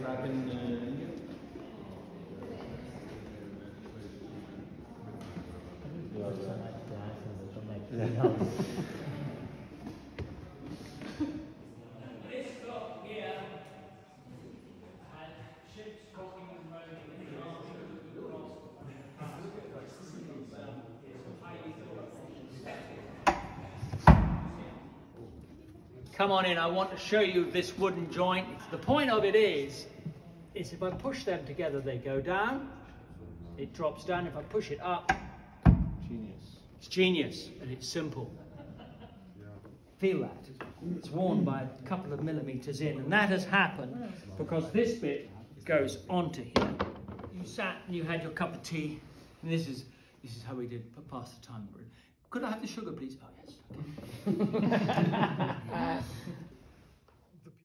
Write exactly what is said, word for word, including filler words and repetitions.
back in uh, India? Come on in, I want to show you this wooden joint. The point of it is, is if I push them together, they go down, it drops down. If I push it up, Genius. it's genius, and it's simple. Feel that. It's worn by a couple of millimeters in, and that has happened because this bit goes onto here. You sat and you had your cup of tea, and this is this is how we did pass the time. Could I have the sugar, please? Oh, yes. Okay.